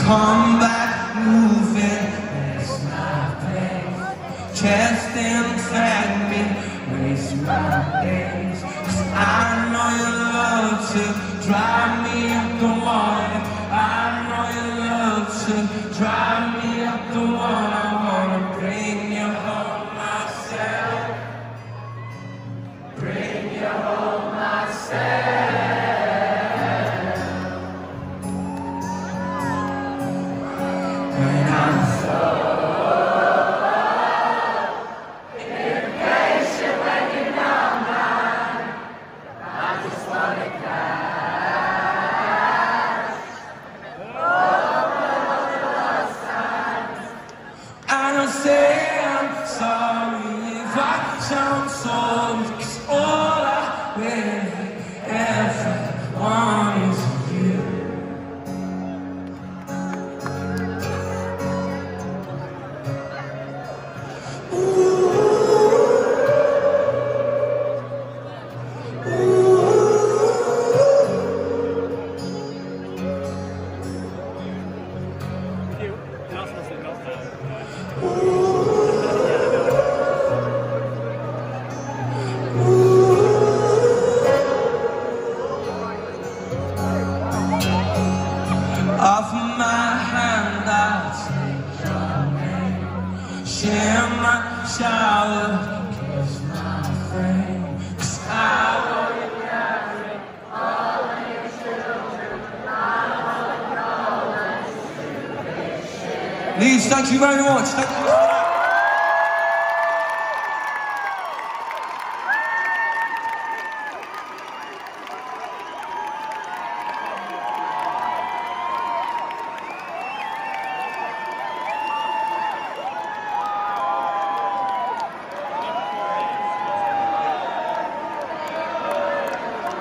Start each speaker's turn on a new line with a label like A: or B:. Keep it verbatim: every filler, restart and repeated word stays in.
A: Come back moving, it's my pace. Chest inside me, waste my days. 'Cause I know you love to drive me up the wall. I know you love to drive me up the wall. I wanna bring you home myself. Bring you home myself. When I'm so impatient when you're not mine, I just wanna catch all the lost times. I don't say I'm sorry if I sound sorry, 'cause all I really ever want is you. Off my hand, I'll take your name. Share my shower, kiss my frame. 'Cause I want to carry all of your children. I want to know that you can share. Leeds, thank you very much. Thank you.